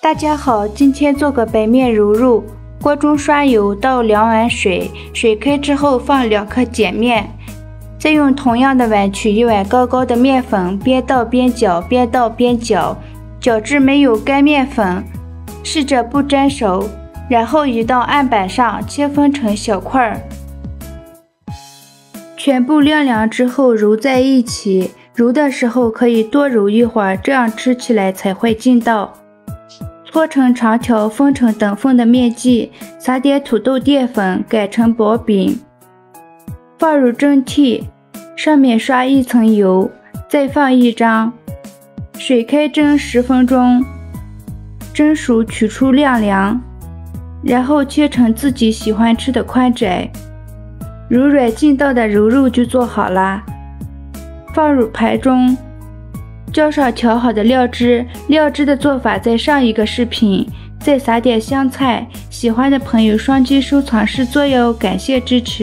大家好，今天做个白面乳乳。锅中刷油，倒2碗水，水开之后放2颗碱面，再用同样的碗取1碗高高的面粉，边倒边搅，边倒边搅，搅至没有干面粉，试着不粘手，然后移到案板上，切分成小块，全部晾凉之后揉在一起。揉的时候可以多揉一会儿，这样吃起来才会劲道。搓成长条，分成等份的面剂，撒点土豆淀粉，擀成薄饼，放入蒸屉，上面刷1层油，再放1张，水开蒸10分钟，蒸熟取出晾凉，然后切成自己喜欢吃的宽窄，柔软劲道的乳肉就做好啦。放入盘中，浇上调好的料汁，料汁的做法在上一个视频，再撒点香菜，喜欢的朋友双击收藏试做哟，感谢支持。